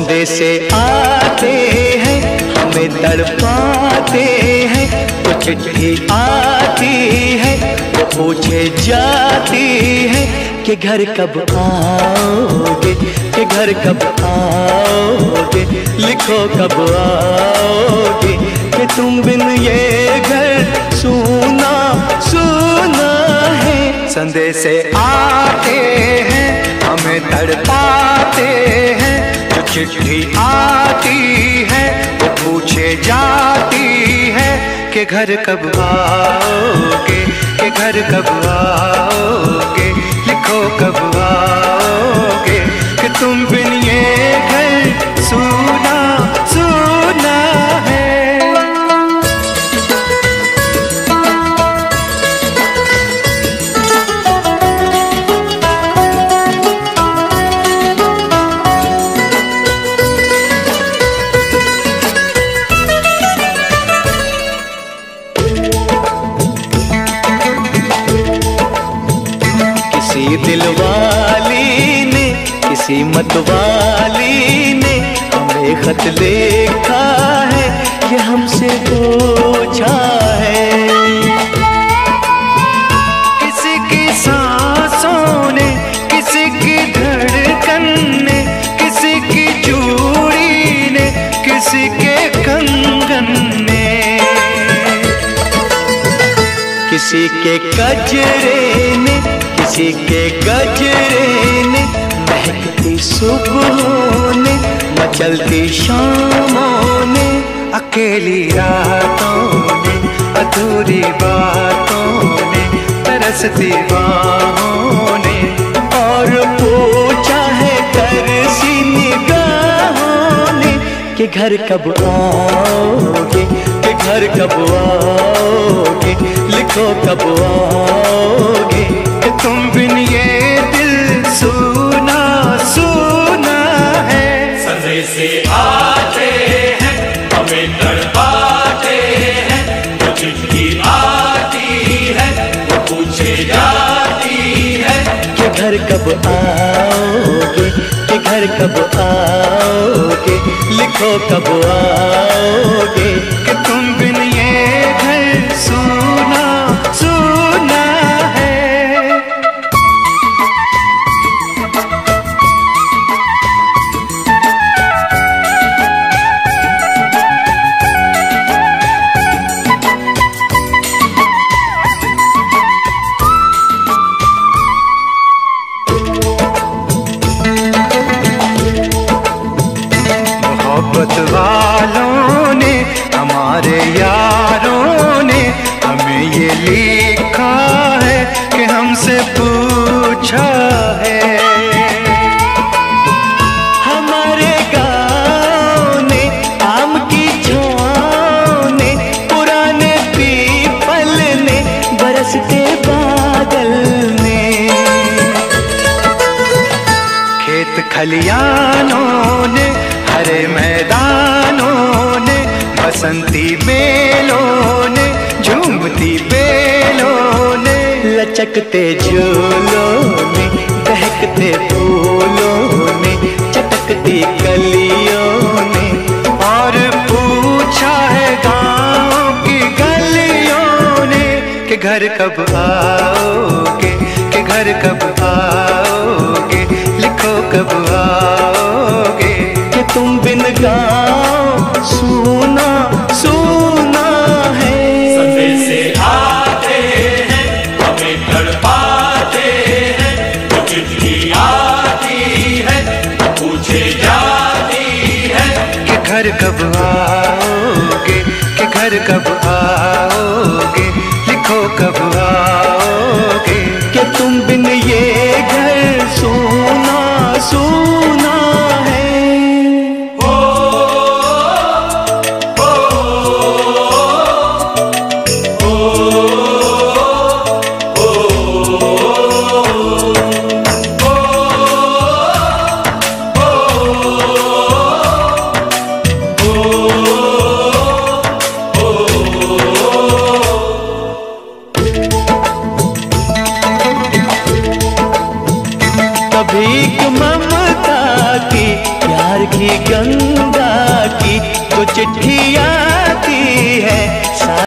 संदेशे आते हैं हमें तड़पाते हैं, वो चिट्ठी आती है वो पूछे जाती है कि घर कब आओगे, कि घर कब आओगे, लिखो कब आओगे, कि तुम बिन ये घर सूना सूना है। संदेशे आते हैं हमें तड़पाते हैं, जो चिट्ठी आती है वो पूछे जाती है कि घर कब आओगे, कि घर कब आओगे, लिखो कब आओगे, कि तुम बिन ये घर सूना सूना है। किसी दिलवाली ने किसी मतवाली ने हमें खत लिखा है, ये हमसे पूछा है। किसी की सांसों ने, किसी की धड़कन ने, किसी की चूड़ी ने, किसी के कंगन ने, किसी के गजरे ने, किसी के गजरे ने, महकती सुबहों ने, मचलती शामों ने, अकेली रातों ने, अधूरी बातों ने, तरसती बाहों ने, और पूछा है तरसी निगाहों ने कि घर कब आओगे, कि घर कब आओगे, लिखो कब आओगे, कि तुम बिन ये दिल सूना सूना है। संदेशे आते हैं हमें तड़पाते हैं, वो चिट्ठी आती है वो पूछे जाती है कि घर कब आओगे, कि घर कब आओगे, लिखो कब आओगे, कि तुम बिन ये घर सूना सूना है। मोहब्बत वालों ने, हमारे यारों ने हमें ये लिखा है कि हमसे पूछा है। हमारे गाँव ने, आम की छाँव ने, पुराने पीपल ने, बरसते बादल ने, खेत खलियानों ने, हरे मैदानों ने, बसंती बेलों ने, झूमती बेलों ने, लचकते झूलों ने, दहकते फूलों ने, चटकती कलियों ने, और पूछा है गाँव की गलियों ने कि घर कब आओगे, कि घर कब आओगे, लिखो कब आओगे, तुम बिन गाँव सूना सूना है। संदेशे आते हैं हमें तड़पाते हैं, वो चिट्ठी आती है पूछे जाती है कि घर कब आओगे, कि घर कब आओगे, लिखो कब आओगे, कि तुम बिन ये घर सूना सूना है। ही गंगा